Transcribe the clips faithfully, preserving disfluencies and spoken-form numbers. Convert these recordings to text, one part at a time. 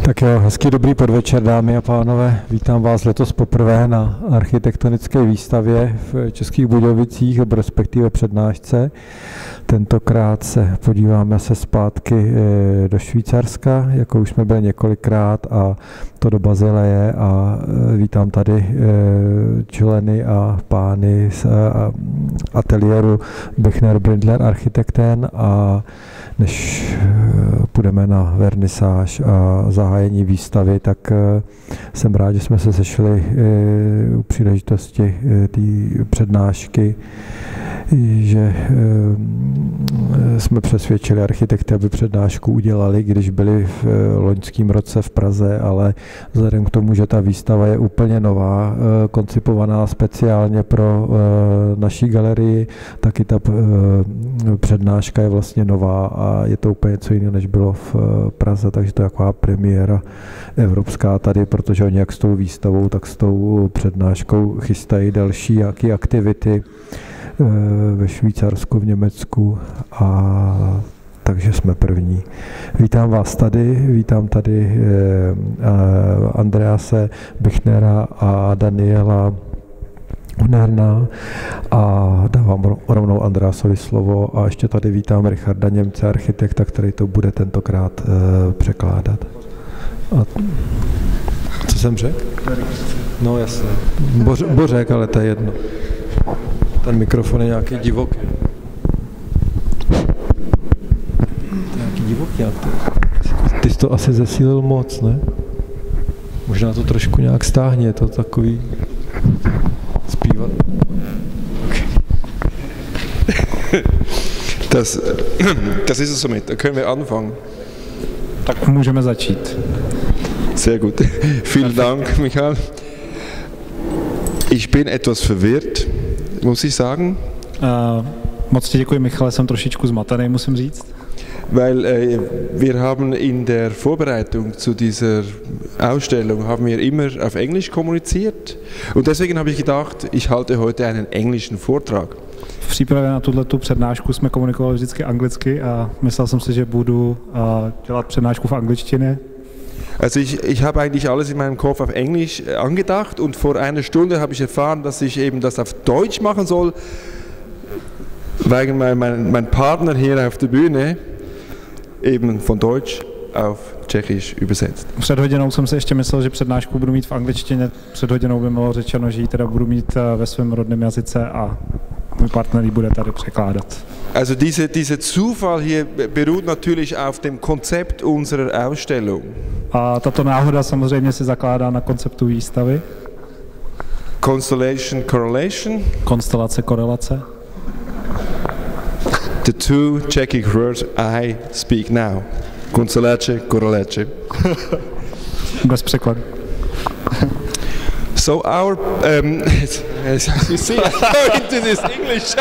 Tak jo, hezký dobrý podvečer, dámy a pánové. Vítám vás letos poprvé na architektonické výstavě v Českých Budějovicích, respektive přednášce. Tentokrát se podíváme se zpátky do Švýcarska, jako už jsme byli několikrát, a to do Bazileje, a vítám tady členy a pány z ateliéru Büchner Brindler Architekten. A než půjdeme na vernisáž a zahájení výstavy, tak jsem rád, že jsme se sešli u příležitosti té přednášky, že jsme přesvědčili architekty, aby přednášku udělali, když byli v loňském roce v Praze, ale vzhledem k tomu, že ta výstava je úplně nová, koncipovaná speciálně pro naší galerii, tak i ta přednáška je vlastně nová a je to úplně něco jiného, než bylo v Praze, takže to je taková premiéra evropská tady, protože oni jak s tou výstavou, tak s tou přednáškou chystají další jaký aktivity ve Švýcarsku, v Německu, a takže jsme první. Vítám vás tady, vítám tady Andrease Büchnera a Daniela Unerna a dávám rovnou Andreasovi slovo, a ještě tady vítám Richarda Němce, architekta, který to bude tentokrát uh, překládat. A co jsem řekl? No jasně. Boř, Bořek, ale to je jedno. Ten mikrofon je nějaký divoký. To je nějaký divoký. Ty jsi to asi zesílil moc, ne? Možná to trošku nějak stáhně, je to takový zpívat. Das, das ist es somit. Da können wir anfangen. Tak můžeme začít. Sehr gut. Vielen Dank, Michael. Ich bin etwas verwirrt, muss ich sagen. Uh, moc ti děkuji, Michale, jsem trošičku zmatený, musím říct. Weil äh, wir haben in der Vorbereitung zu dieser Ausstellung haben wir immer auf Englisch kommuniziert, und deswegen habe ich gedacht, ich halte heute einen englischen Vortrag. V přípravě na tuto přednášku jsme komunikovali vždycky anglicky a myslel jsem si, že budu uh, dělat přednášku v angličtině. Also ich, ich habe eigentlich alles in meinem Kopf auf Englisch angedacht, und vor einer Stunde habe ich erfahren, dass ich eben das auf Deutsch machen soll, weil mein, mein, mein Partner hier auf der Bühne eben von Deutsch auf Tschechisch übersetzt. Před hodinou jsem si ještě myslel, že přednášku budu mít v angličtině, před hodinou by bylo řečeno, že ji teda budu mít ve svém rodném jazyce a můj partner ji bude tady překládat. Also diese, dieser Zufall hier beruht natürlich auf dem Konzept unserer Ausstellung. A tato náhoda samozřejmě se zakládá na konceptu výstavy. Constellation, correlation. Konstelace, korelace. The two Czech words I speak now. Konstelace, korelace. Bez překladu. So our, um, as you see, I go into this English.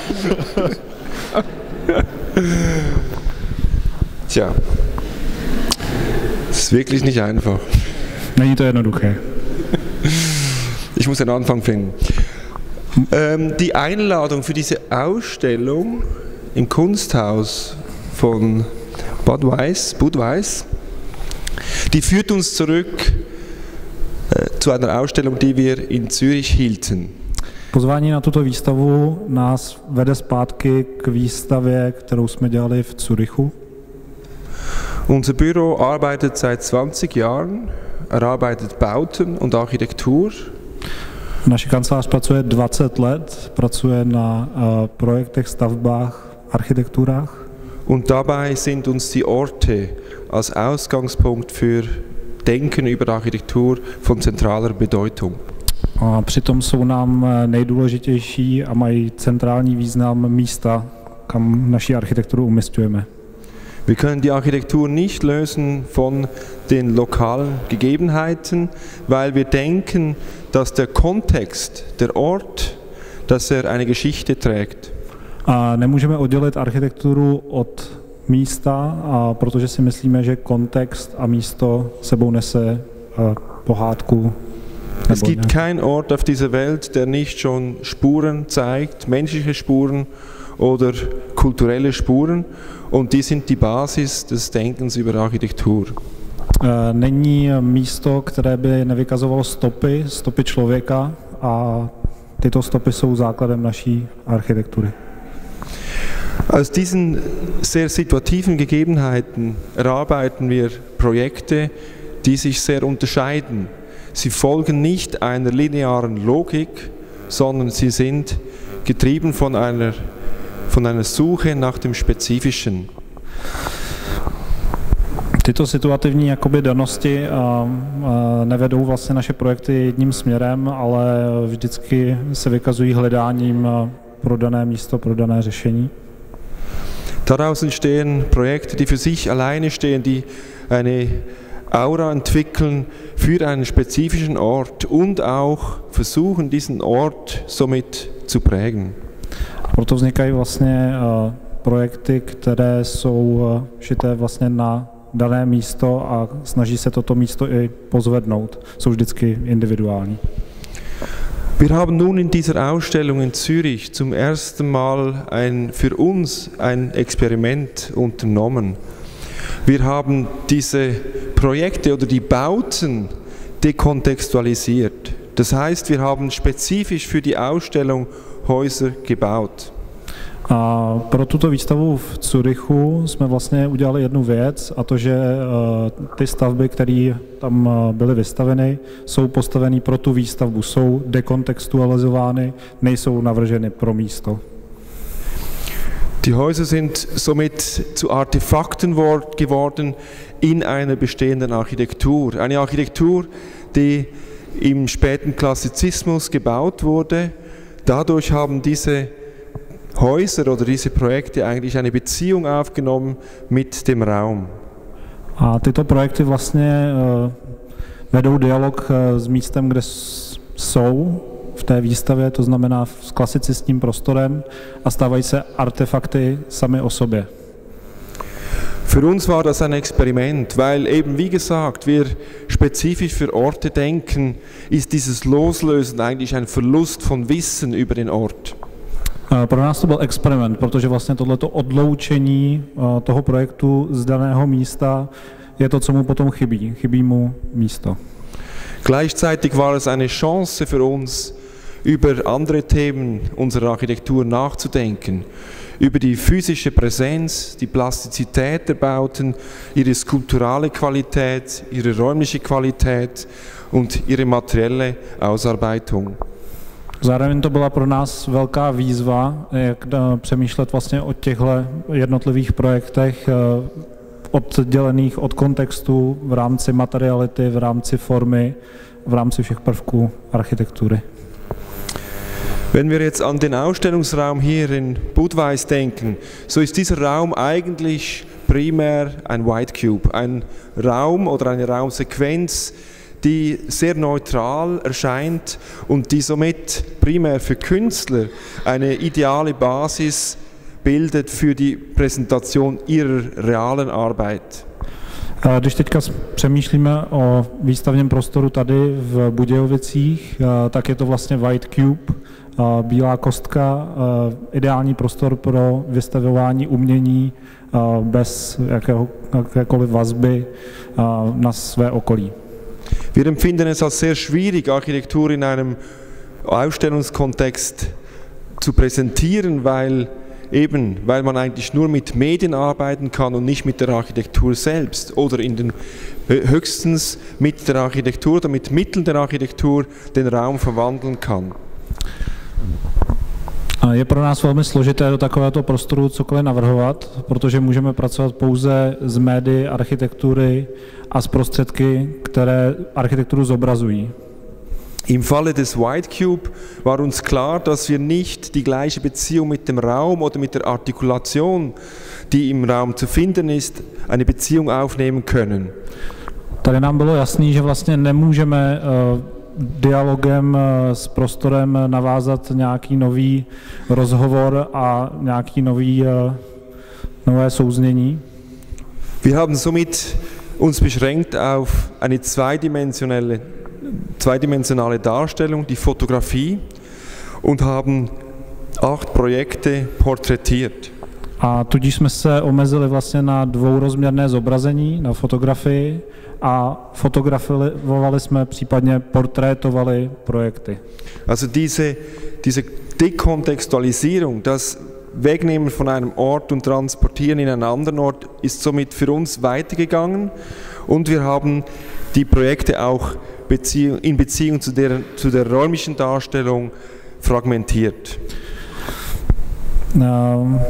Tja, es ist wirklich nicht einfach. Není to jednoduché. Ich muss den Anfang finden. Ähm, die Einladung für diese Ausstellung im Kunsthaus von Budweis, Budweis, die führt uns zurück äh, zu einer Ausstellung, die wir in Zürich hielten. Pozvání na tuto výstavu nás vede zpátky k výstavě, kterou jsme dělali v Curychu. Unser Büro arbeitet seit zwanzig Jahren, erarbeitet Bauten und Architektur. Naše kancelář pracuje dvacet let, pracuje na uh, projektech, stavbách, architekturách. Und dabei sind uns die Orte als Ausgangspunkt für Denken über Architektur von zentraler Bedeutung. A přitom jsou nám nejdůležitější a mají centrální význam místa, kam naši architekturu umisťujeme. Wir können die Architektur nicht lösen von den lokalen Gegebenheiten, weil wir denken, dass der Kontext, der Ort, dass er eine Geschichte trägt. A nemůžeme oddělit architekturu od místa, a protože si myslíme, že kontext a místo sebou nese pohádku. Es gibt keinen Ort auf dieser Welt, der nicht schon Spuren zeigt, menschliche Spuren oder kulturelle Spuren, und die sind die Basis des Denkens über Architektur. Není místo, které by nevykazovalo stopy, stopy člověka, a tyto stopy jsou základem naší architektury. Aus diesen sehr situativen Gegebenheiten erarbeiten wir Projekte, die sich sehr unterscheiden. Sie folgen nicht einer linearen Logik, sondern sie sind getrieben von einer, von einer Suche nach dem Spezifischen. Tyto situativní jakoby danosti a, a nevedou vlastně naše projekty jedním směrem, ale vždycky se vykazují hledáním pro dané místo, pro dané řešení. Daraus entstehen Projekte, die für sich alleine stehen, die eine Aura entwickeln für einen spezifischen Ort und auch versuchen, diesen Ort somit zu prägen. Proto vznikají vlastně uh, projekty, které jsou uh, šité vlastně na dané místo a snaží se toto místo i pozvednout. Jsou vždycky individuální. Wir haben nun in dieser Ausstellung in Zürich zum ersten Mal ein, für uns ein Experiment unternommen. Wir haben diese Projekte oder die Bauten dekontextualisiert. Das heißt, wir haben spezifisch für die Ausstellung Häuser gebaut. A pro tuto výstavu v Curychu jsme vlastně udělali jednu věc, a to, že ty stavby, které tam byly vystaveny, jsou postaveny pro tu výstavbu, jsou dekontextualizovány, nejsou navrženy pro místo. Die Häuser sind somit zu Artefakten geworden in einer bestehenden Architektur. Eine Architektur, die im späten Klassizismus gebaut wurde. Dadurch haben diese Häuser oder diese Projekte eigentlich eine Beziehung aufgenommen mit dem Raum. A tyto projekty vlastně uh, vedou dialog uh, s místem, kde jsou v té výstavě, to znamená s klasicistním prostorem, a stávají se artefakty sami o sobě. Für uns war das ein Experiment, weil eben, wie gesagt, wir spezifisch für Orte denken, ist dieses Loslösen eigentlich ein Verlust von Wissen über den Ort. Pro nás to byl experiment, protože vlastně tohleto odloučení toho projektu z daného místa je to, co mu potom chybí. Chybí mu místo. Gleichzeitig war es eine Chance für uns, über andere Themen unserer Architektur nachzudenken. Über die physische Präsenz, die Plastizität der Bauten, ihre skulpturale Qualität, ihre räumliche Qualität und ihre materielle Ausarbeitung. Zároveň to byla pro nás velká výzva, jak přemýšlet vlastně o těchto jednotlivých projektech oddělených od kontextu v rámci materiality, v rámci formy, v rámci všech prvků architektury. Wenn wir jetzt an den Ausstellungsraum hier in Budweis denken, so ist dieser Raum eigentlich primär ein White Cube, ein Raum oder eine Raumsequenz, die sehr neutral erscheint und die somit primär für Künstler eine ideale Basis bildet für die Präsentation ihrer realen Arbeit. Když teďka přemýšlíme o výstavním prostoru tady v Budějovicích, tak je to vlastně White Cube, bílá kostka, ideální prostor pro vystavování umění bez jakého, jakékoliv vazby na své okolí. Wir empfinden es als sehr schwierig, Architektur in einem Ausstellungskontext zu präsentieren, weil eben, weil man eigentlich nur mit Medien arbeiten kann und nicht mit der Architektur selbst oder in den, höchstens mit der Architektur oder mit Mitteln der Architektur den Raum verwandeln kann. Je pro nás velmi složité do takovéto prostoru cokoliv navrhovat, protože můžeme pracovat pouze s médii architektury a s prostředky, které architekturu zobrazují. Im Falle des White Cube war uns klar, dass wir nicht die gleiche Beziehung mit dem Raum oder mit der Artikulation, die im Raum zu finden ist, eine Beziehung aufnehmen können. Tady nám bylo jasný, že vlastně nemůžeme uh, dialogem s prostorem navázat nějaký nový rozhovor a nějaký nový, nové souznění. Wir haben somit uns beschränkt auf eine zweidimensionale, zweidimensionale Darstellung, die Fotografie, und haben acht Projekte porträtiert. A tudíž jsme se omezili vlastně na dvourozměrné zobrazení, na fotografii a fotografovali jsme, případně portrétovali projekty. Also diese, diese Dekontextualisierung, das Wegnehmen von einem Ort und Transportieren in einen anderen Ort ist somit für uns weitergegangen und wir haben die Projekte auch Beziehung, in Beziehung zu der, zu der räumlichen Darstellung fragmentiert. Um,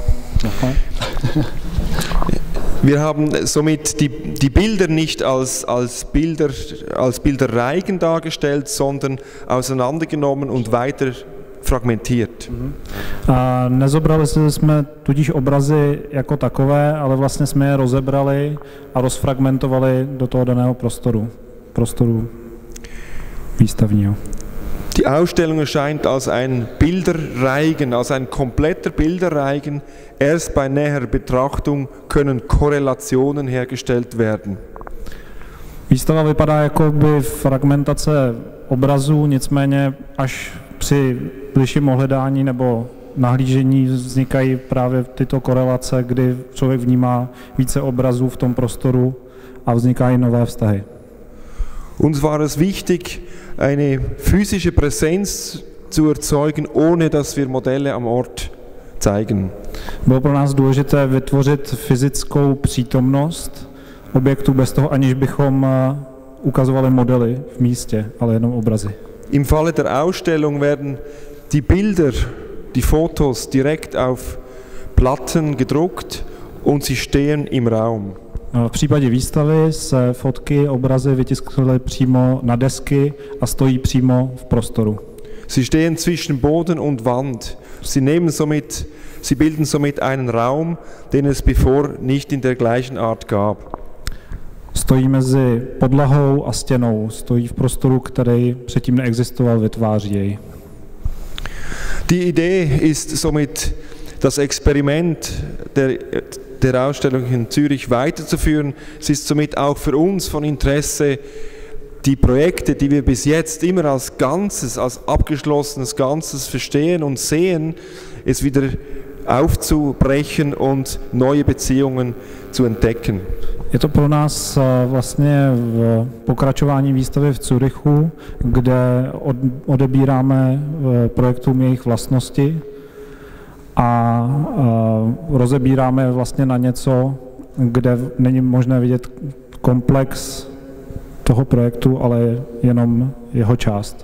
Wir haben somit die, die Bilder nicht als, als, Bilder, als Bilderreigen dargestellt, sondern auseinandergenommen und weiter fragmentiert. A nezobrali jsme tudíž obrazy jako takové, ale vlastně jsme je rozebrali a rozfragmentovali do toho daného prostoru, prostoru výstavního. Die Ausstellung erscheint als ein Bilderreigen, als ein kompletter Bilderreigen. Erst bei näherer Betrachtung können Korrelationen hergestellt werden. Výstava vypadá jako by fragmentace obrazů, nicméně až při bližším ohledání nebo nahlížení vznikají právě tyto korelace, kdy člověk vnímá více obrazů v tom prostoru a vznikají nové vztahy. Uns war es wichtig, eine physische Präsenz zu erzeugen, ohne dass wir Modelle am Ort zeigen. Bylo pro nás důležité vytvořit fyzickou přítomnost objektu bez toho, aniž bychom ukazovali modely v místě, ale jenom obrazy. Im Falle der Ausstellung werden die Bilder, die Fotos direkt auf Platten gedruckt und sie stehen im Raum. V případě výstavy se fotky, obrazy vytiskly přímo na desky a stojí přímo v prostoru. Sie stehen zwischen Boden und Wand. Sie nehmen somit, sie bilden somit einen Raum, den es bevor nicht in der gleichen Art gab. Stojí mezi podlahou a stěnou, stojí v prostoru, který předtím neexistoval, vytváří jej. Die Idee ist somit das Experiment der, der Ausstellung in Zürich weiterzuführen. Es ist somit auch für uns von Interesse, die Projekte, die wir bis jetzt immer als Ganzes, als abgeschlossenes Ganzes verstehen und sehen, es wieder aufzubrechen und neue Beziehungen zu entdecken. Je to pro nás vlastně v pokračování výstavy v Curychu, kde odebíráme projektům jejich vlastnosti a rozebíráme vlastně na něco, kde není možné vidět komplex toho projektu, ale jenom jeho část.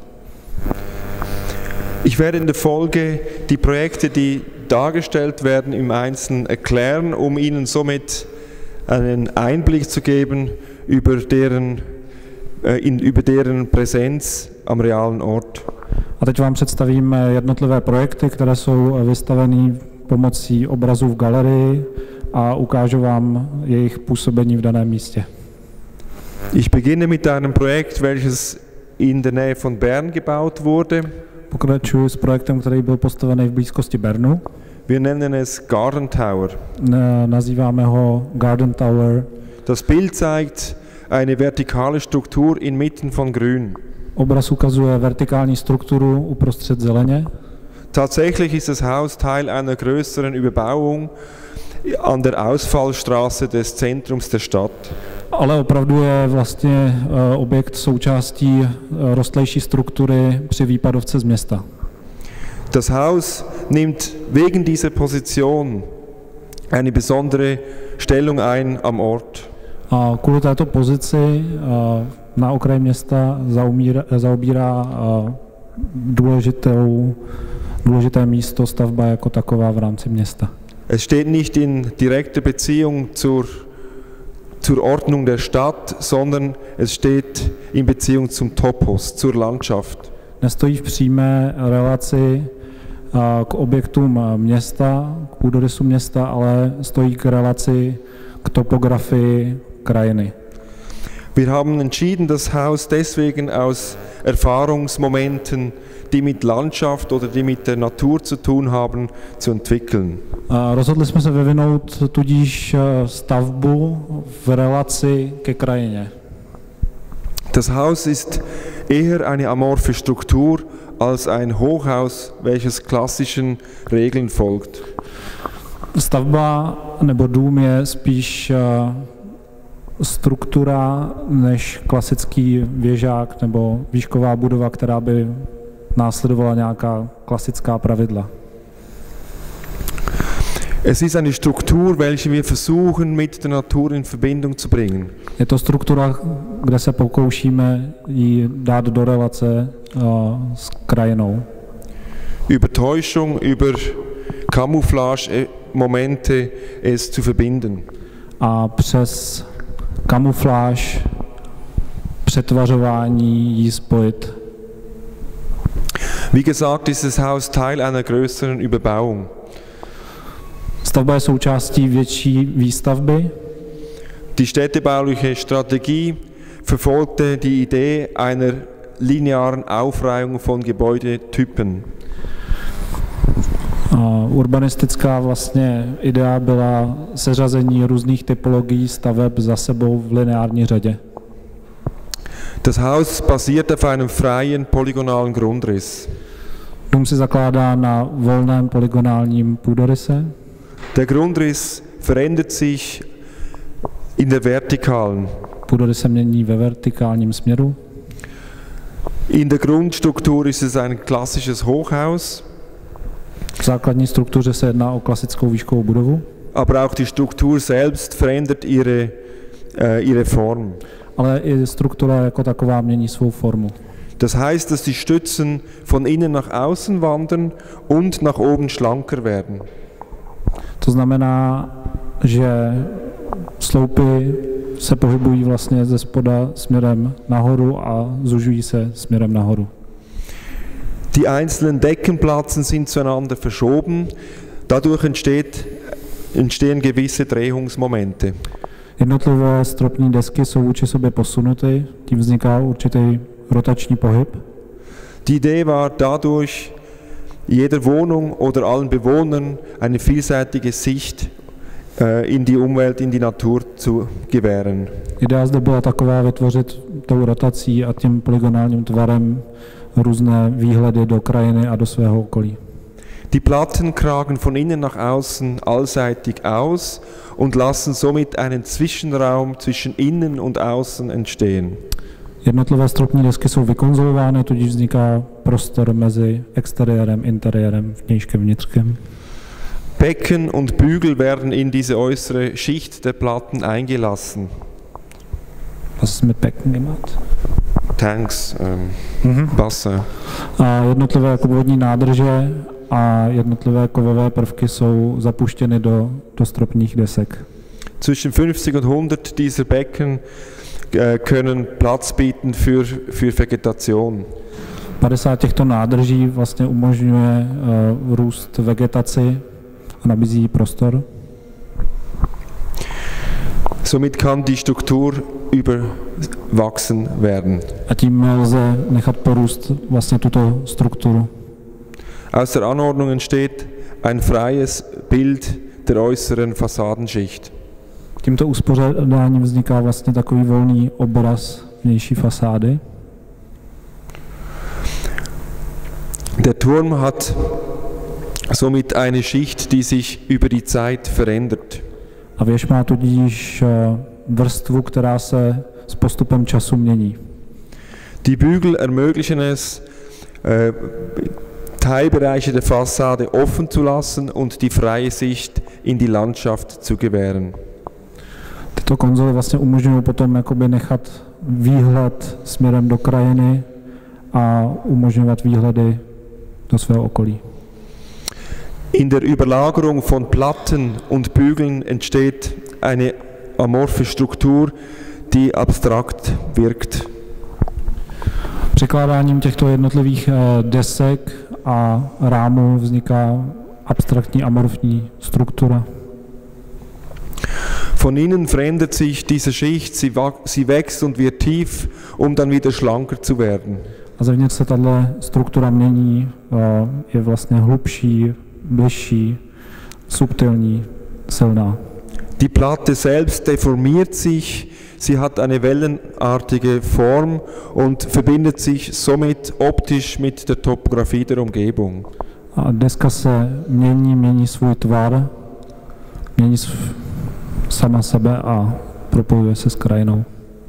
Ich werde in der Folge die Projekte, die dargestellt werden, im Einzelnen erklären, um Ihnen somit einen Einblick zu geben über deren, in, über deren Präsenz am realen Ort. A teď vám představím jednotlivé projekty, které jsou vystaveny pomocí obrazů v galerii a ukážu vám jejich působení v daném místě. Ich beginne mit einem Projekt, welches in der Nähe von Bern gebaut wurde. Pokračuji s projektem, který byl postavený v blízkosti Bernu. Wir nennen es Garden Tower. Nazýváme ho Garden Tower. Das Bild zeigt eine vertikale Struktur inmitten von Grün. Obraz ukazuje vertikální strukturu uprostřed zeleně. Tatsächlich ist das Haus Teil einer größeren Überbauung an der Ausfallstraße des Zentrums der Stadt. Ale opravdu je vlastně objekt součástí rostlejší struktury při výpadovce z města. Das Haus nimmt wegen dieser Position eine besondere Stellung ein am Ort. A kvůli této pozici na okraji města zaumíra, zaobírá důležitou, důležité místo stavba jako taková v rámci města. Es steht nicht in direkter Beziehung zur, zur Ordnung der Stadt, sondern es steht in Beziehung zum Topos, zur Landschaft. Nestojí v přímé relaci k objektům města, k půdorysu města, ale stojí k relaci k topografii krajiny. Wir haben entschieden, das Haus deswegen aus Erfahrungsmomenten, die mit Landschaft oder die mit der Natur zu tun haben, zu entwickeln. Rozhodli jsme se vyvinout tudíž stavbu v relaci ke krajině. Das Haus ist eher eine amorphe Struktur als ein Hochhaus, welches klassischen Regeln folgt. Stavba nebo dům je spíš struktura než klasický věžák nebo výšková budova, která by následovala nějaká klasická pravidla. Es ist eine Struktur, welche wir versuchen mit der Natur in Verbindung zu bringen. Je to struktura, kde se pokoušíme ji dát do relace uh, s krajinou. Über Täuschung, über Camouflage-Momente es zu verbinden. A přes kamufláž, přetvařování ji spojit. Wie gesagt, ist das Haus Teil einer größeren Überbauung. Stavba je součástí větší výstavby. Die städtebauliche Strategie verfolgte die Idee einer linearen Aufreihung von Gebäudetypen. Uh, urbanistická vlastně idea byla seřazení různých typologií staveb za sebou v lineární řadě. Das Haus basiert auf einem freien polygonalen Grundriss. Dům si zakládá na volném polygonálním půdoryse. Der Grundriss verändert sich in der vertikalen. Půdorys se mění ve vertikálním směru. In der Grundstruktur ist es ein klassisches Hochhaus. V základní struktuře se jedná o klasickou výškovou budovu. Aber auch die Struktur selbst verändert ihre, äh, ihre Form. Ale i struktura jako taková mění svou formu. Das heißt, dass die Stützen von innen nach außen wandern und nach oben schlanker werden. To znamená, že sloupy se pohybují vlastně ze spoda směrem nahoru a zužují se směrem nahoru. Die einzelnen Deckenplatten sind zueinander verschoben, dadurch entsteht, entstehen gewisse Drehungsmomente. Jednotlivé stropní desky jsou vůči sobě posunuty, tím vzniká určitý rotační pohyb. Die Idee war dadurch, jeder Wohnung oder allen Bewohnern eine vielseitige Sicht äh, in die Umwelt, in die Natur zu gewähren. Idea zde byla taková vytvořit tou rotací a tím polygonálním tvarem různé výhledy do krajiny a do svého okolí. Die Platten kragen von innen nach außen allseitig aus und lassen somit einen Zwischenraum zwischen innen und außen entstehen. Jednotlivé stropní desky jsou vykonzolovány, tudíž vzniká prostor mezi exteriérem, interiérem, vnějškem, vnitřkem. Becken und Bügel werden in diese äußere Schicht der Platten eingelassen. Was ist mit Becken gemacht? Tanks, ähm, Mhm. Wasser. A jednotlivé vodní nádrže a jednotlivé kovové prvky jsou zapuštěny do, do stropních desek. Zwischen fünfzig und hundert dieser Becken äh, können Platz bieten für, für Vegetation. padesát těchto nádrží vlastně umožňuje uh, růst vegetaci a nabízí prostor. Somit kann die Struktur überwachsen werden. A tím lze nechat porůst vlastně tuto strukturu. Aus der Anordnung entsteht ein freies Bild der äußeren Fassadenschicht. Tímto uspořádáním vzniká vlastně takový volný obraz vnější fasády. Der Turm hat somit eine Schicht, die sich über die Zeit verändert. A věž má tudíž vrstvu, která se s postupem času mění. Die Bügel ermöglichen es, äh, Teilbereiche der Fassade offen zu lassen und die freie Sicht in die Landschaft zu gewähren. Tyto konzoly vlastně umožňují potom jakoby nechat výhled směrem do krajiny a umožňovat výhledy do svého okolí. In der Überlagerung von Platten und Bügeln entsteht eine amorphe Struktur, die abstrakt wirkt. Překládáním těchto jednotlivých desek a rámů vzniká abstraktní amorfní struktura. Von innen verändert sich diese Schicht, sie, sie wächst und wird tief, um dann wieder schlanker zu werden. A zevnitř se tato struktura mění, je vlastně hlubší, bližší, subtilní, silná. Die Platte selbst deformiert sich, sie hat eine wellenartige Form und verbindet sich somit optisch mit der Topographie der Umgebung. A deska se mění, mění svůj tvar mění sama sebe a propojuje se s krajinou.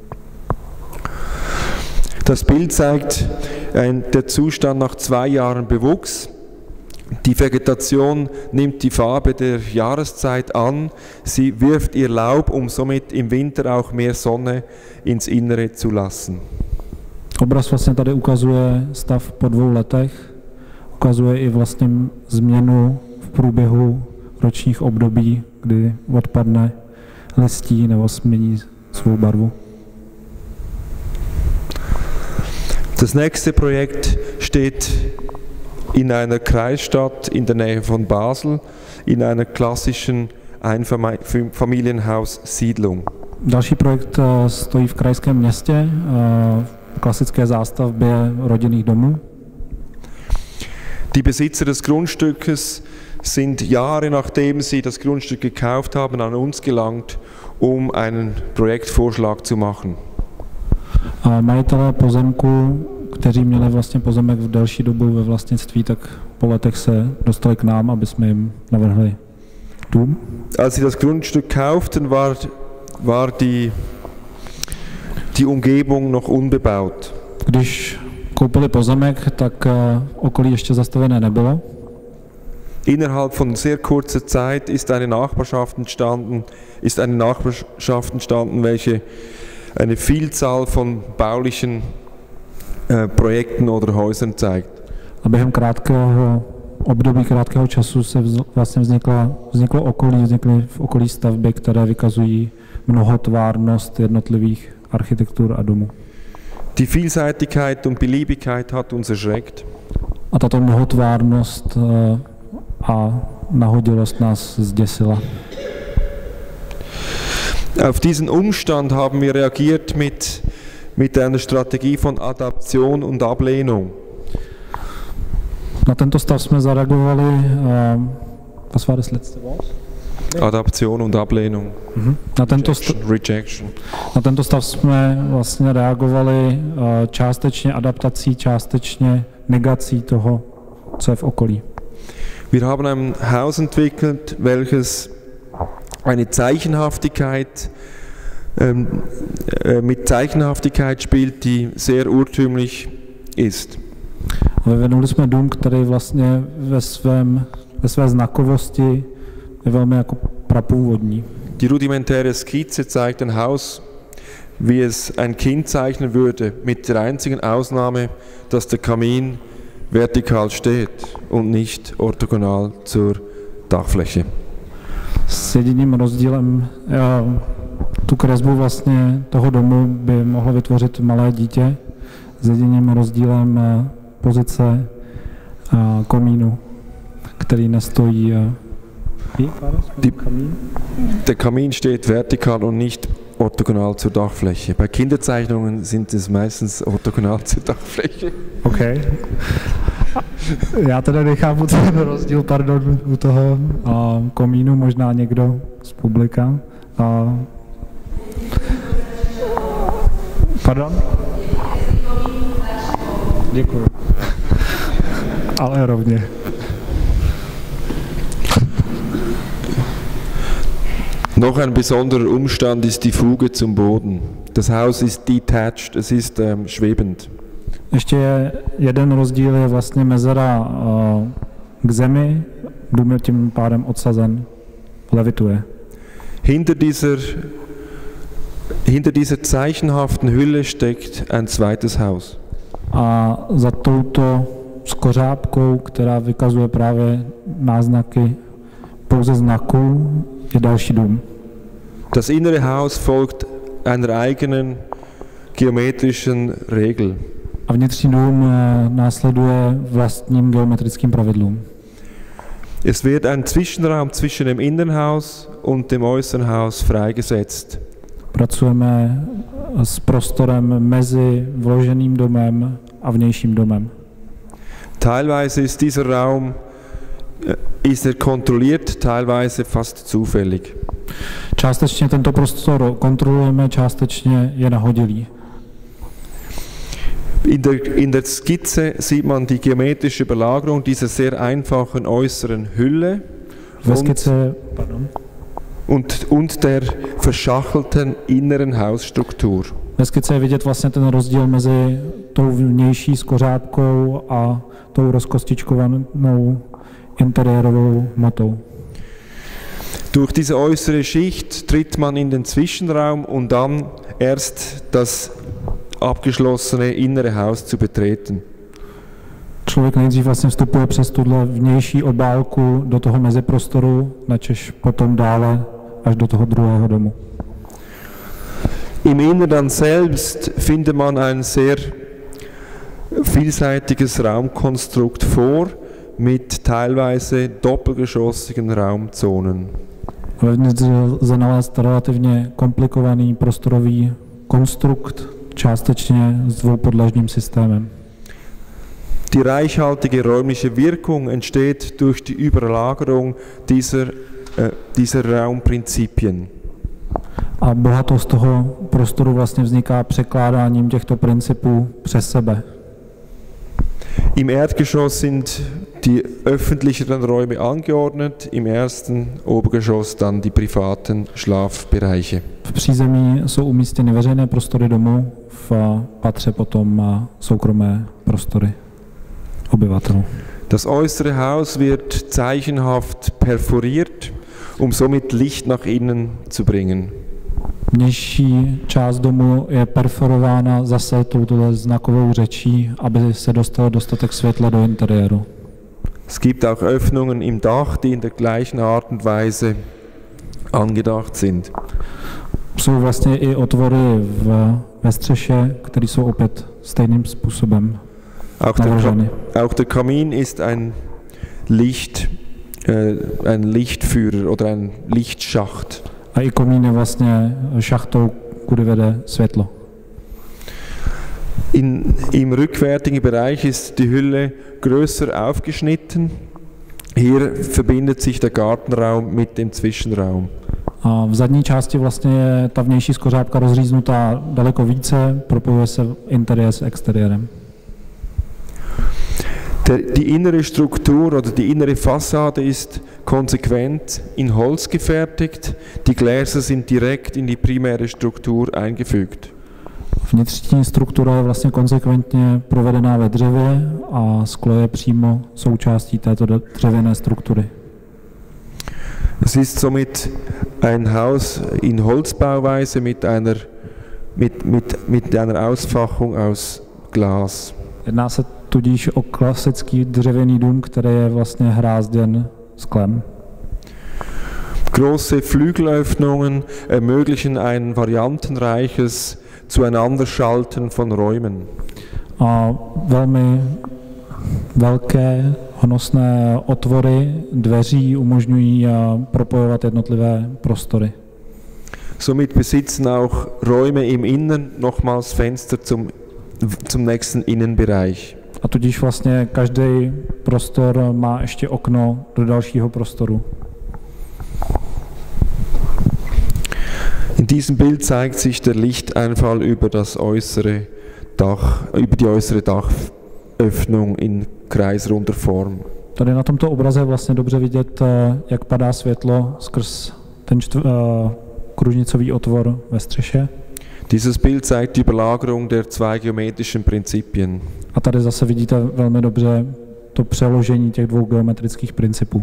Das Bild zeigt ein, der Zustand nach zwei Jahren Bewuchs. Die Vegetation nimmt die Farbe der Jahreszeit an, sie wirft ihr Laub, um somit im Winter auch mehr Sonne ins Innere zu lassen. Obraz vlastně tady ukazuje stav po dvou letech, ukazuje i vlastně změnu v průběhu ročních období, kdy odpadne listí nebo změní svou barvu. Das nächste Projekt steht in einer Kreisstadt in der Nähe von Basel, in einer klassischen Einfamilienhaus-Siedlung. Další projekt stojí v krajském městě, v klasické zástavbě rodinných domů. Die Besitzer des Grundstückes sind Jahre nachdem sie das Grundstück gekauft haben, an uns gelangt, um einen Projektvorschlag zu machen. A majitelé pozemku, kteří měli vlastně pozemek v delší dobu ve vlastnictví, tak po letech se dostali k nám, aby jsme jim navrhli dům. Als sie das Grundstück kauften, war, war die, die Umgebung noch unbebaut. Když koupili pozemek, tak okolí ještě zastavené nebylo. Innerhalb von sehr kurzer Zeit ist eine Nachbarschaft entstanden, ist eine Nachbarschaft entstanden, welche eine Vielzahl von baulichen äh, Projekten oder Häusern zeigt. A během krátkého období, krátkého času se vz, vlastně vznikla, vzniklo okolí, vznikly v okolí stavby, které vykazují mnohotvárnost jednotlivých architektur a domů. Die Vielseitigkeit und Beliebigkeit hat uns erschreckt. A tato mnohotvárnost uh, a nahodilost nás zděsila. Auf diesen Umstand haben wir reagiert mit, mit einer Strategie von Adaption und Ablehnung. Na tento stav jsme zareagovali, uh, was war das letzte Wort? Adaption und Ablehnung. Mhm. Na, tento Rejection, rejection. na tento stav jsme vlastně reagovali uh, částečně adaptací, částečně negací toho, co je v okolí. Wir haben ein Haus entwickelt, welches eine Zeichenhaftigkeit ähm, äh, mit Zeichenhaftigkeit spielt, die sehr urtümlich ist. Vyvinuli jsme dům, který vlastně ve, svém, ve své znakovosti je velmi jako prapůvodní. Die rudimentäre Skizze zeigt ein Haus, wie es ein Kind zeichnen würde, mit der einzigen Ausnahme, dass der Kamin vertikal steht und nicht orthogonal zur Dachfläche. S jediným rozdílem, já, tu kresbu vlastně toho domu by mohlo vytvořit malé dítě, s jediným rozdílem pozice a komínu, který nestojí. Wie war das? Die, der Kamin steht vertikal und nicht orthogonal zur Dachfläche. Bei Kinderzeichnungen sind es meistens orthogonal zur Dachfläche. Okay. Já teda nechápu ten rozdíl, pardon, u toho a, komínu, možná někdo z publika. A, pardon? Děkuji. Ale rovně. Noch ein besonderer Umstand ist die Fuge zum Boden. Das Haus ist detached, es ist ähm, schwebend. Ještě je jeden rozdíl, je vlastně mezera uh, k zemi, dům je tím pádem odsazen, levituje. Hinter dieser, hinter dieser zeichenhaften Hülle steckt ein zweites Haus. A za touto skořápkou, která vykazuje právě náznaky pouze znaků, je další dům. Das innere Haus folgt einer eigenen geometrischen Regel. A vnitřní dům následuje vlastním geometrickým pravidlům. Es wird ein Zwischenraum zwischen dem Innenhaus und dem äußeren Haus freigesetzt. Pracujeme s prostorem mezi vloženým domem a vnějším domem. Teilweise ist dieser Raum ist er kontrolliert, teilweise fast zufällig. Částečně tento prostor kontrolujeme, částečně je nahodilý. In der, in der Skizze sieht man die geometrische Überlagerung dieser sehr einfachen äußeren Hülle. Ve skice, pardon. und, und der verschachtelten inneren Hausstruktur. Ve skice je vidět vlastně ten rozdíl mezi tou vnější skořápkou a tou rozkostičkovanou interiérovou matou. Durch diese äußere Schicht tritt man in den Zwischenraum, um dann erst das abgeschlossene innere Haus zu betreten. Člověk nejdřív vlastně vstupuje přes tuhle vnější obálku do toho meziprostoru, načež potom dále až do toho druhého domu. Im Inneren selbst findet man ein sehr vielseitiges Raumkonstrukt vor mit teilweise doppelgeschossigen Raumzonen. Vevnitř lze nalézt relativně komplikovaný prostorový konstrukt, částečně s dvoupodlažním systémem. Die reichhaltige räumliche Wirkung entsteht durch die Überlagerung dieser, äh, dieser Raumprinzipien. A bohatost toho prostoru vlastně vzniká překládáním těchto principů přes sebe. Im Erdgeschoss sind die öffentlicheren Räume angeordnet, im ersten Obergeschoss dann die privaten Schlafbereiche. V přízemí jsou umístěny veřejné prostory domu, v patře potom soukromé prostory obyvatelů. Das äußere Haus wird zeichenhaft perforiert, um somit Licht nach innen zu bringen. Vnější část domu je perforována zase touto znakovou řečí, aby se dostalo dostatek světla do interiéru. Es gibt auch Öffnungen im Dach, die in der gleichen Art und Weise angedacht sind. Jsou vlastně i otvory v, ve střeše, které jsou opět stejným způsobem Auch der, navrženy. auch der Kamin ist ein Licht, äh, ein Lichtführer oder ein Lichtschacht. A i komín je vlastně šachtou, kudy vede světlo. In, Im rückwärtigen Bereich ist die Hülle größer aufgeschnitten. Hier verbindet sich der Gartenraum mit dem Zwischenraum. A v zadní části vlastně je ta vnější skořápka rozříznutá daleko více, propojuje se interiér s exteriérem. Der, die innere Struktur oder die innere Fassade ist konsequent in Holz gefertigt. Die Gläser sind direkt in die primäre Struktur eingefügt. Vnitřní struktura je vlastně konsekventně provedená ve dřevě a sklo je přímo součástí této dřevěné struktury. Es ist somit ein Haus in Holzbauweise mit einer, mit, mit, mit einer Ausfachung aus Glas. Jedná se tudíž o klasický dřevěný dům, který je vlastně hrázděn sklem. Große Flügelöffnungen ermöglichen ein variantenreiches Zueinanderschalten von Räumen. A velmi velké honosné otvory dveří umožňují propojovat jednotlivé prostory. Somit besitzen auch Räume im Innern nochmals Fenster zum, zum nächsten Innenbereich. A tudíž vlastně každý prostor má ještě okno do dalšího prostoru. In diesem Bild zeigt sich der Lichteinfall über das äußere Dach, über die äußere Dachöffnung in kreisrunder Form. Tady na tomto obraze je vlastně dobře vidět, jak padá světlo skrz ten čtv, uh, kružnicový otvor ve střeše. Dieses Bild zeigt die Überlagerung der zwei geometrischen Prinzipien. A tady zase vidíte velmi dobře to přeložení těch dvou geometrických principů.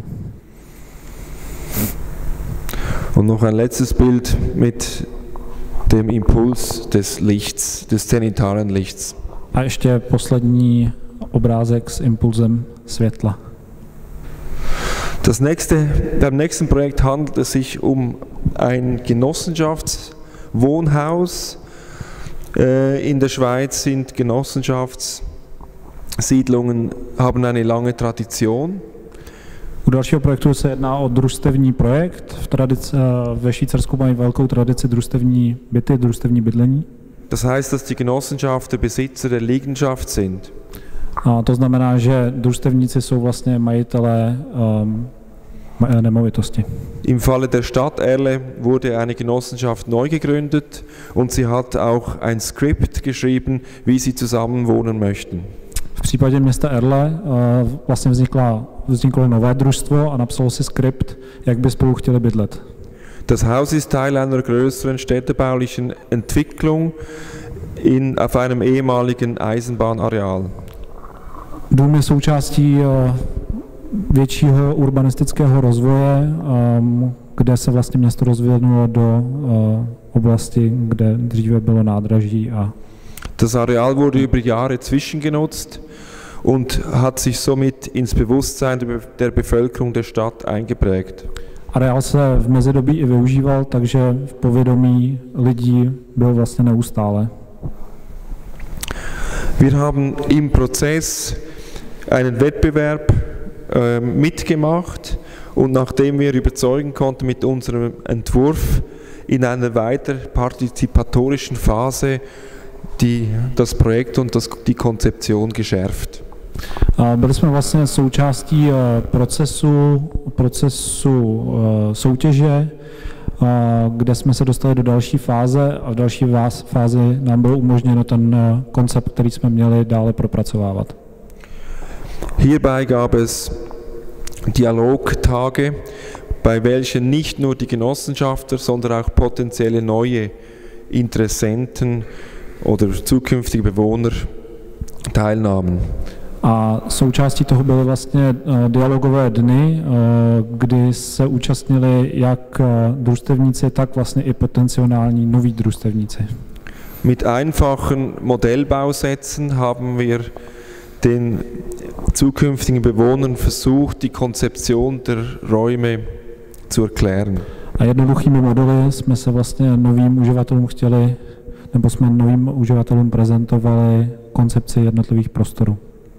Und noch ein letztes Bild mit dem Impuls des Lichts, des zenitalen Lichts. A ještě poslední obrázek s impulzem světla. Das nächste, beim nächsten Projekt handelt es sich um ein Genossenschaftswohnhaus. In der Schweiz sind Genossenschaftssiedlungen haben eine lange Tradition. U dalšího projektu se jedná o družstevní projekt. V tradici, ve Švýcarsku mají velkou tradici družstevní byty, družstevní bydlení. Das heißt, dass die Genossenschaften Besitzer der Liegenschaft sind. A to znamená, že družstevníci jsou vlastně majitelé um, nemovitosti. Im Falle der Stadt Erle wurde eine Genossenschaft neu gegründet und sie hat auch ein Skript geschrieben, wie sie zusammen wohnen möchten. V případě města Erle uh, vlastně vznikla, vzniklo nové družstvo a napsalo si skript, jak by spolu chtěli bydlet. Das Haus ist Teil einer größeren städtebaulichen Entwicklung in, auf einem ehemaligen Eisenbahnareal. Dům je součástí většího urbanistického rozvoje, kde se vlastně město rozvinulo do oblasti, kde dříve bylo nádraží. A das Areal wurde über Jahre zwischengenutzt und hat sich somit ins Bewusstsein der Bevölkerung der Stadt eingeprägt. Areál se v mezidobí i využíval, takže v povědomí lidí byl vlastně neustále. Wir haben im Prozess einen Wettbewerb äh, mitgemacht und nachdem wir überzeugen konnten mit unserem Entwurf in einer weiter partizipatorischen Phase die, das Projekt und das, die Konzeption geschärft. Byli jsme vlastně součástí procesu, procesu soutěže, kde jsme se dostali do další fáze a v další fázi nám bylo umožněno ten koncept, který jsme měli dále propracovávat. Hierbei gab es Dialogtage, bei welchen nicht nur die Genossenschafter, sondern auch potenzielle neue Interessenten oder zukünftige Bewohner teilnahmen. A součástí toho byly vlastně dialogové dny, kdy se účastnili jak družstevníci, tak vlastně i potenciální noví družstevníci. Mit einfachen Modellbausätzen haben wir den zukünftigen Bewohnern versucht, die Konzeption der Räume zu erklären. A jednoduchými modely jsme se vlastně novým uživatelům chtěli, nebo jsme novým uživatelům prezentovali koncepci jednotlivých prostorů.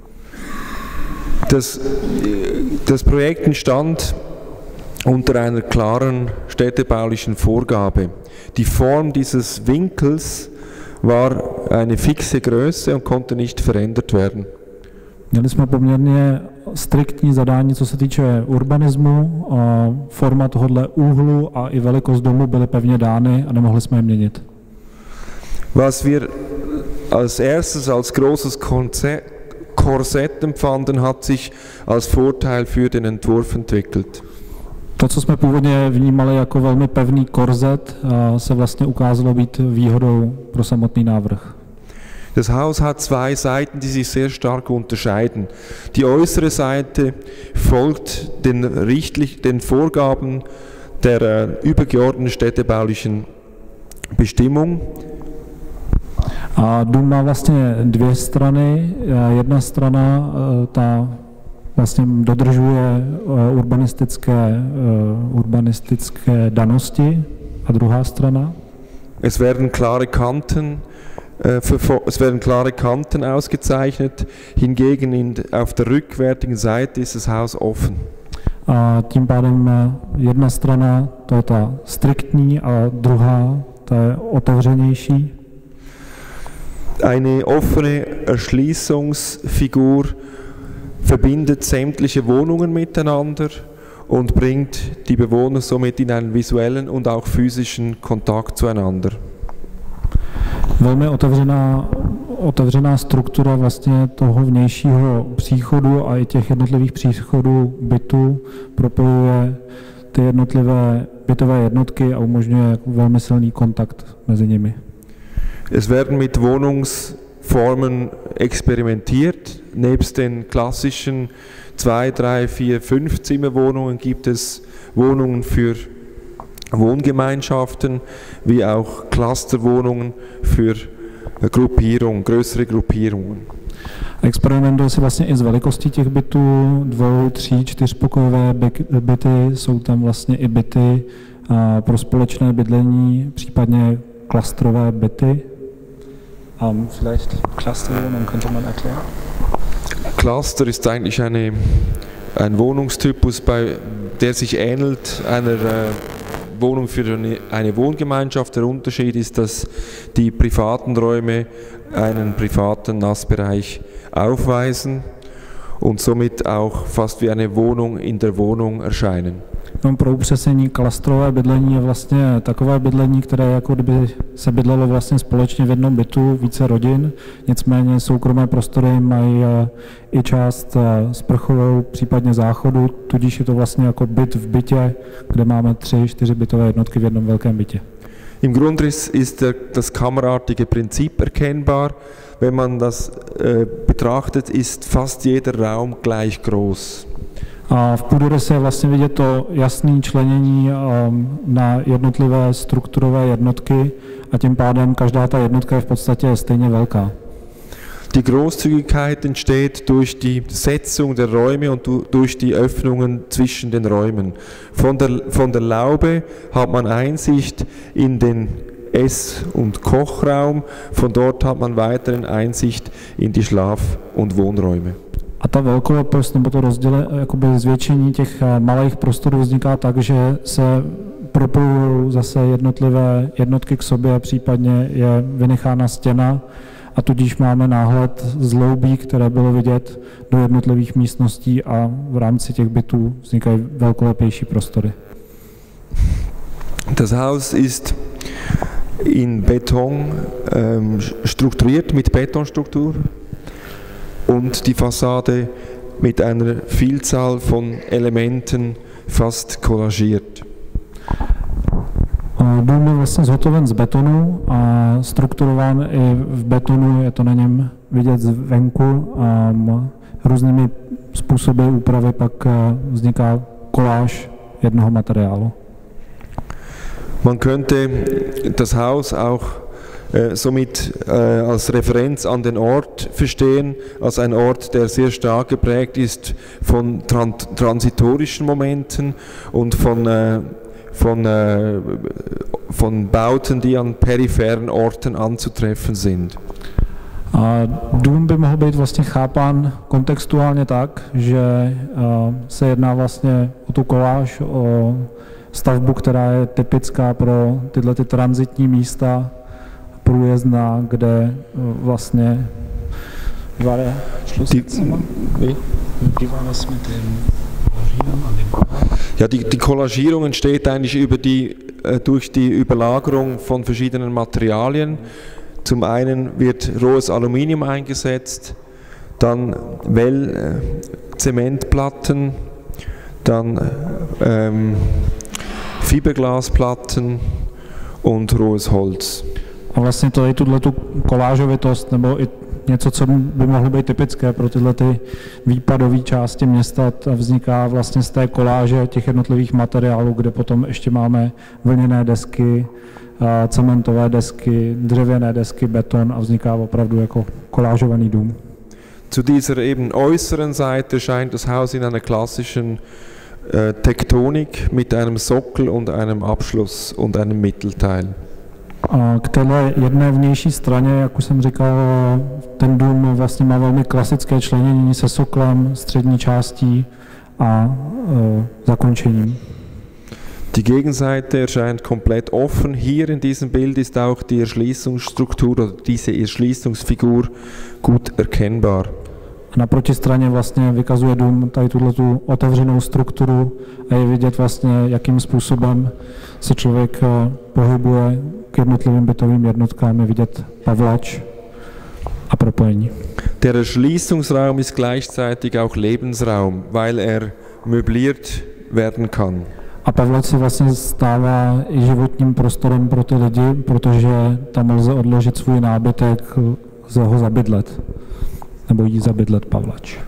Das, das Projekt entstand unter einer klaren städtebaulichen Vorgabe. Die Form dieses Winkels war eine fixe Größe und konnte nicht verändert werden. Měli jsme poměrně striktní zadání, co se týče urbanismu. A forma tohohle úhlu a i velikost domu byly pevně dány a nemohli jsme je měnit. Was wir als erstes als großes Konzept Korsett empfanden, hat sich als Vorteil für den Entwurf entwickelt. To, co jsme původně vnímali jako velmi pevný korzet, se vlastně ukázalo být výhodou pro samotný návrh. Das Haus hat zwei Seiten, die sich sehr stark unterscheiden. Die äußere Seite folgt den, richtlich, den Vorgaben der äh, übergeordneten städtebaulichen Bestimmung. A dům má vlastně dvě strany. Jedna strana ta vlastně dodržuje urbanistické, urbanistické danosti a druhá strana. Es werden klare Kanten, äh, es werden klare Kanten ausgezeichnet, hingegen in, auf der rückwärtigen Seite ist das Haus offen. A tím pádem jedna strana to je ta striktní a druhá ta je otevřenější. Eine offene Erschließungsfigur verbindet sämtliche Wohnungen miteinander und bringt die Bewohner somit in einen visuellen und auch physischen Kontakt zueinander. Velmi otevřená, otevřená struktura vlastně toho vnějšího příchodu a i těch jednotlivých příchodů bytu propojuje ty jednotlivé bytové jednotky a umožňuje velmi silný kontakt mezi nimi. Es werden mit Wohnungsformen experimentiert. Nebst den klassischen zwei, drei, vier, fünf Zimmerwohnungen gibt es Wohnungen für Wohngemeinschaften, wie auch Clusterwohnungen für Gruppierungen, größere Gruppierungen. Experimentuje se vlastně i s velikostí těch bytů, dvou, tří, čtyřpokojové byty, jsou tam vlastně i byty pro společné bydlení, případně klastrové byty. Um, vielleicht Clusterwohnung könnte man erklären. Cluster ist eigentlich eine, ein Wohnungstypus, bei, der sich ähnelt einer äh, Wohnung für eine, eine Wohngemeinschaft. Der Unterschied ist, dass die privaten Räume einen privaten Nassbereich aufweisen und somit auch fast wie eine Wohnung in der Wohnung erscheinen. Jenom pro upřesnění, klastrové bydlení je vlastně takové bydlení, které jako kdyby se bydlelo vlastně společně v jednom bytu, více rodin, nicméně soukromé prostory mají i část sprchovou, případně záchodu, tudíž je to vlastně jako byt v bytě, kde máme tři, čtyři bytové jednotky v jednom velkém bytě. Im Grundriss ist der, das kammerartige Prinzip erkennbar. Wenn man das äh, betrachtet, ist fast jeder Raum gleich groß. A v půdoryse je vlastně vidět to jasné členění um, na jednotlivé strukturové jednotky a tím pádem každá ta jednotka je v podstatě stejně velká. Die Großzügigkeit entsteht durch die Setzung der Räume und durch die Öffnungen zwischen den Räumen. Von der, von der Laube hat man Einsicht in den Ess- und Kochraum, von dort hat man weiterhin Einsicht in die Schlaf- und Wohnräume. A ta velkolepost nebo to rozděle, jakoby zvětšení těch malých prostorů vzniká tak, že se propojují zase jednotlivé jednotky k sobě, případně je vynechána stěna a tudíž máme náhled z loubí, které bylo vidět do jednotlivých místností a v rámci těch bytů vznikají velkolepější prostory. Das Haus ist in Beton ähm, strukturiert, mit Betonstruktur und die Fassade mit einer Vielzahl von Elementen fast collagiert. Dům je vlastně zhotoven z betonu a strukturován i v betonu, je to na něm vidět zvenku a různými způsoby úpravy pak vzniká koláž jednoho materiálu. Man könnte das Haus auch äh, somit äh, als Referenz an den Ort verstehen, als ein Ort, der sehr stark geprägt ist von tran transitorischen Momenten und von, äh, von, äh, von Bauten, die an peripheren Orten anzutreffen sind. A dům by mohl být vlastně chápán kontextuálně tak, že uh, se jedná vlastně o tu koláž, o stavbu, která je typická pro tyhle ty tranzitní místa, průjezdná, kde vlastně Ja, die, die Kollagierung entsteht eigentlich über die, äh, durch die Überlagerung von verschiedenen Materialien. Zum einen wird rohes Aluminium eingesetzt, dann Well, äh, Zementplatten, dann ähm, Fiberglasplatten und rohes Holz. A vlastně to je tuto kolážovitost, nebo i něco, co by mohlo být typické pro tyhle ty výpadové části města, vzniká vlastně z té koláže těch jednotlivých materiálů, kde potom ještě máme vlněné desky, cementové desky, dřevěné desky, beton a vzniká opravdu jako kolážovaný dům. Zu dieser eben äußeren Seite scheint das Haus in einer klassischen äh, Tektonik mit einem Sockel und einem Abschluss und einem Mittelteil. A k téhle jedné vnější straně, jak už jsem říkal, ten dům vlastně má velmi klasické členění se soklem, střední částí a e, zakončením. Die Gegenseite erscheint komplett offen. Hier in diesem Bild ist auch die Erschließungsstruktur oder diese Erschließungsfigur gut erkennbar. A na protistraně vlastně vykazuje dům tady tuto otevřenou strukturu a je vidět vlastně, jakým způsobem se člověk pohybuje k jednotlivým bytovým jednotkám, je vidět pavlač a propojení. Der Erschließungsraum ist gleichzeitig auch Lebensraum, weil er möbliert werden kann. A pavlač se vlastně stává i životním prostorem pro ty lidi, protože tam lze odložit svůj nábytek, lze ho zabydlet, nebo jí zabydlet pavlač.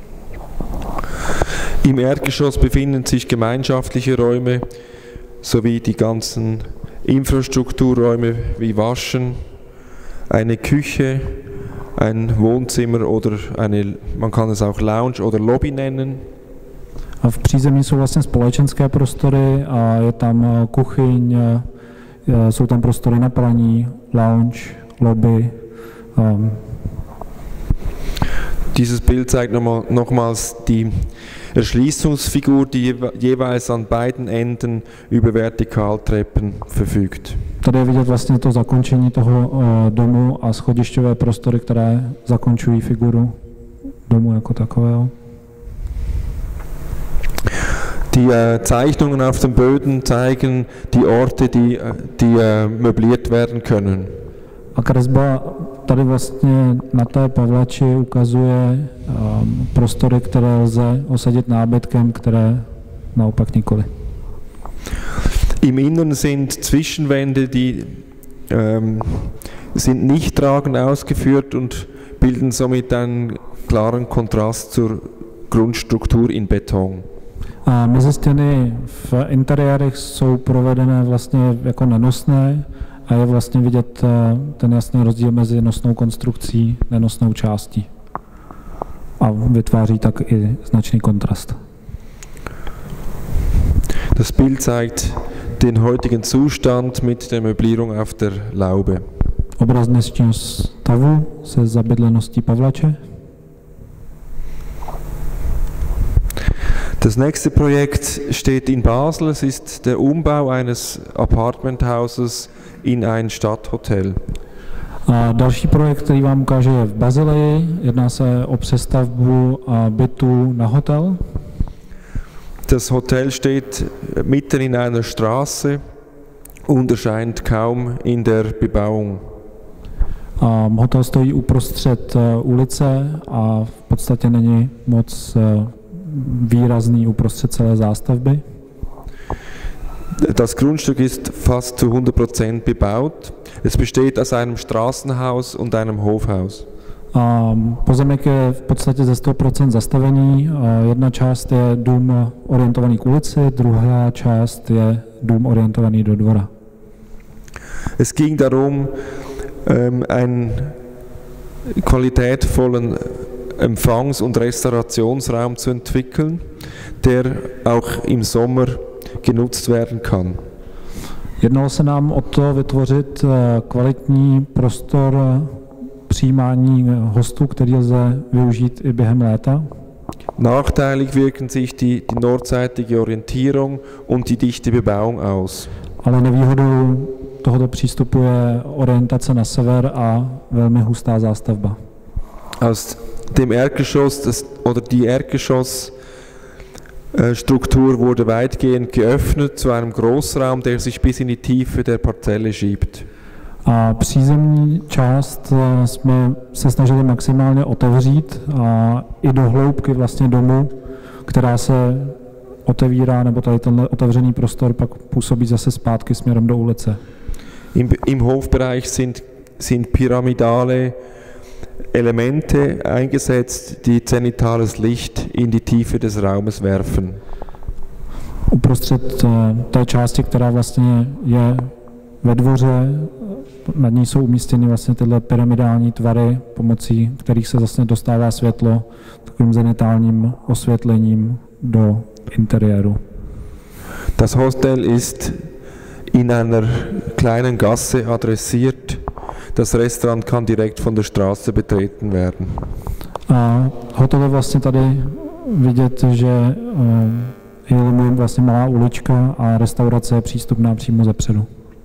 Im Erdgeschoss befinden sich gemeinschaftliche Räume sowie die ganzen Infrastrukturräume wie Waschen, eine Küche, ein Wohnzimmer oder eine, man kann es auch Lounge oder Lobby nennen. A v přízemí jsou vlastně společenské prostory a je tam kuchyň, jsou tam prostory na praní, lounge, lobby. Um. Dieses Bild zeigt nochmal, nochmals die Erschließungsfigur, die jeweils an beiden Enden über Vertikaltreppen verfügt. Tady je vidět vlastně to zakončení toho uh, domu a schodišťové prostory, které zakončují figuru domu jako takového. Die äh, Zeichnungen auf den Böden zeigen die Orte, die, die äh, möbliert werden können. A kresba tady vlastně na té pavlači ukazuje um, prostory, které lze osadit nábytkem, které naopak nikoli. Im Inneren sind Zwischenwände, die ähm, sind nicht tragend ausgeführt und bilden somit einen klaren Kontrast zur Grundstruktur in Beton. A mezi stěny v interiérech jsou provedené vlastně jako nenosné a je vlastně vidět ten jasný rozdíl mezi nosnou konstrukcí a nenosnou částí. A vytváří tak i značný kontrast. Das Bild zeigt den heutigen Zustand mit der Möblierung auf der Laube. Obraz dnešního stavu se zabydleností pavlače. Das nächste Projekt steht in Basel. Es ist der Umbau eines Apartmenthauses in ein Stadthotel. A další projekt, který vám ukáže, je v Bazileji. Jedná se o přestavbu bytu na hotel. Das Hotel steht mitten in einer Straße und erscheint kaum in der Bebauung. A hotel stojí uprostřed ulice a v podstatě není moc výrazný uprostřed celé zástavby. Das Grundstück ist fast zu hundert Prozent bebaut. Es besteht aus einem Straßenhaus und einem Hofhaus. A pozemek je v podstatě ze sto procent zastavený. Jedna část je dům orientovaný k ulici, druhá část je dům orientovaný do dvora. Es ging darum, ähm, einen qualitätvollen Empfangs- und Restaurationsraum zu entwickeln, der auch im Sommer genutzt werden kann. Jednalo se nám o to vytvořit kvalitní prostor přijímání hostů, který lze využít i během léta. Nachteilig wirken sich die, die nordseitige Orientierung und die dichte Bebauung aus. Ale nevýhodou tohoto přístupu je orientace na sever a velmi hustá zástavba. Aus dem Erdgeschoss das, oder die Erdgeschoss Struktur wurde weitgehend geöffnet zu einem Großraum, der sich bis in die Tiefe der Parzelle schiebt. A přízemní část jsme se snažili maximálně otevřít a i do hloubky vlastně domu, která se otevírá, nebo tady tenhle otevřený prostor pak působí zase zpátky směrem do ulice. Im, im Hofbereich sind, sind pyramidale Elemente eingesetzt, die zenitales Licht in die Tiefe des Raumes werfen. Uprostřed té části, která vlastně je ve dvoře, nad ní jsou umístěny vlastně tyhle pyramidální tvary, pomocí kterých se vlastně dostává světlo takovým zenitálním osvětlením do interiéru. Das Hostel ist in einer kleinen Gasse adressiert. Das Restaurant kann direkt von der Straße betreten werden. A hotel je vlastně tady vidět, že je vlastně malá ulička a restaurace je přístupná přímo zepředu.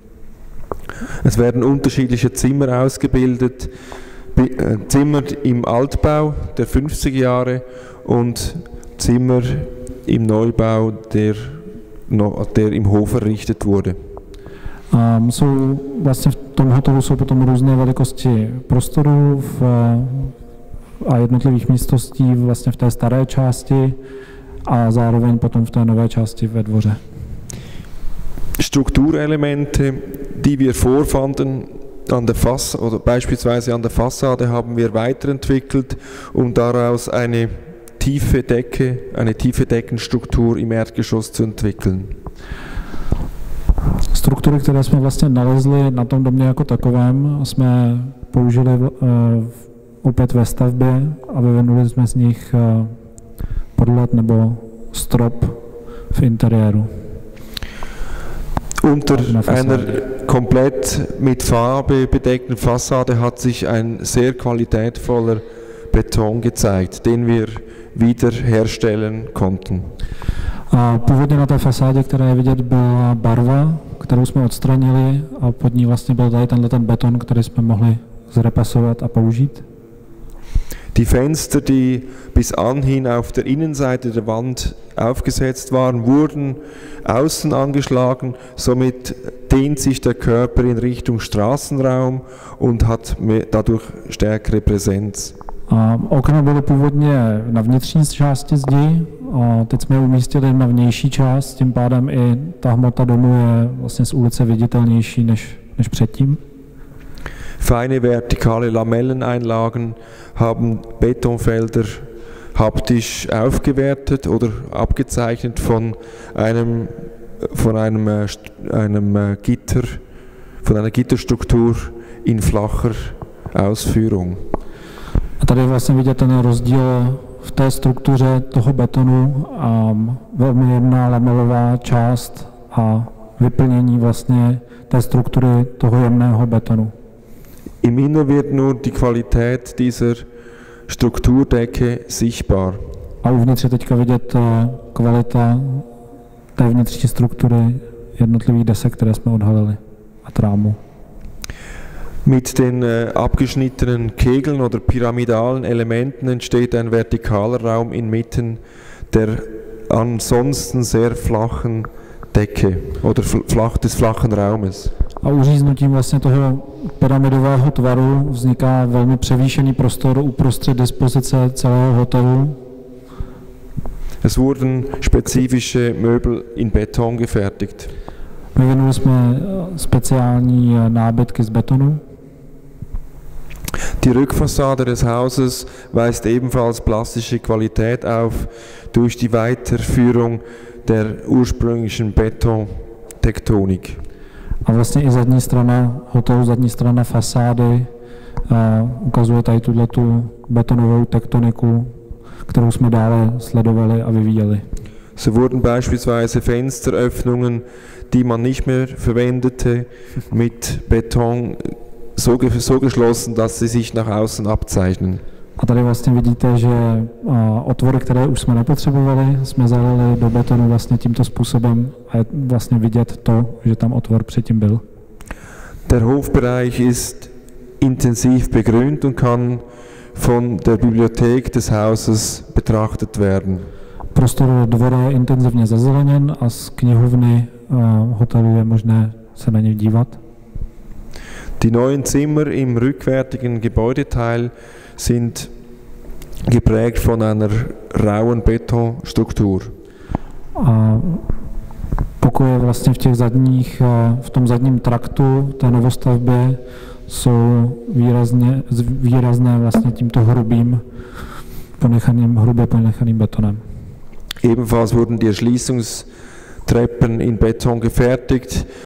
Es werden unterschiedliche Zimmer ausgebildet, Zimmer im Altbau der fünfziger Jahre und Zimmer im Neubau, der, der im Hof errichtet wurde. Um, jsou vlastně v tom hotelu jsou potom různé velikosti prostorů v, a jednotlivých místností vlastně v té staré části a zároveň potom v té nové části ve dvoře. Strukturelemente, die wir vorfanden an der Fass oder beispielsweise an der Fassade, haben wir weiterentwickelt, um daraus eine tiefe Decke, eine tiefe Deckenstruktur im Erdgeschoss zu entwickeln. Struktury, které jsme vlastně nalezli na tom domě jako takovém, jsme použili uh, opět ve stavbě a vyvinuli jsme z nich uh, podlet nebo strop v interiéru. Unter einer komplett mit Farbe bedeckten Fassade hat sich ein sehr qualitätvoller Beton gezeigt, den wir wiederherstellen konnten. A původně na té fasádě, která je vidět, byla barva, kterou jsme odstranili a pod ní vlastně byl tady tenhle ten beton, který jsme mohli zrepasovat a použít. Die Fenster, die bis anhin auf der Innenseite der Wand aufgesetzt waren, wurden außen angeschlagen, somit dehnt sich der Körper in Richtung Straßenraum und hat dadurch stärkere Präsenz. A okna byly původně na vnitřní části zdi, a teď jsme je umístili na vnější část, tím pádem i ta hmota domu je vlastně z ulice viditelnější než, než předtím. Feine vertikale Lamelleneinlagen haben Betonfelder haptisch aufgewertet oder abgezeichnet von einem, von einem, einem Gitter, von einer Gitterstruktur in flacher Ausführung. A tady vlastně vidět ten rozdíl v té struktuře toho betonu a velmi jemná lamelová část a vyplnění vlastně té struktury toho jemného betonu. Im Inneren wird nur die Qualität dieser Strukturdecke sichtbar. A uvnitř je teďka vidět kvalita té vnitřní struktury jednotlivých desek, které jsme odhalili, a trámu. Mit den äh, abgeschnittenen Kegeln oder pyramidalen Elementen entsteht ein vertikaler Raum inmitten der ansonsten sehr flachen Decke oder flach, des flachen Raumes. A uříznutím vlastně toho pyramidového tvaru vzniká velmi převýšený prostor uprostřed dispozice celého hotelu. Es wurden spezifische Möbel in Beton gefertigt. Vyvinuli jsme speciální nábytky z betonu. Die Rückfassade des Hauses weist ebenfalls plastische Qualität auf durch die Weiterführung der ursprünglichen Betontektonik. A vlastně i zadní strana hotelu, zadní strana fasády a ukazuje tady tuto betonovou tektoniku, kterou jsme dále sledovali a vyvíjeli. So wurden beispielsweise Fensteröffnungen, die man nicht mehr verwendete, mit Beton so, ge so geschlossen, dass sie sich nach außen abzeichnen. A tady vlastně vidíte, že a, otvory, které už jsme nepotřebovali, jsme zalili do betonu vlastně tímto způsobem a je vlastně vidět to, že tam otvor předtím byl. Der Hofbereich ist intensiv begrünt und kann von der Bibliothek des Hauses betrachtet werden. Prostor dvora je intenzivně zazeleněn a z knihovny a, hotelu je možné se na něj dívat. Die neuen Zimmer im rückwärtigen Gebäudeteil sind geprägt von einer rauen Betonstruktur. A pokoje vlastně v těch zadních, v tom zadním traktu té novostavby jsou výrazně, výrazné vlastně tímto hrubým, ponechaným, hrubě ponechaným betonem. Ebenfalls wurden die Erschließungstreppen in Beton gefertigt,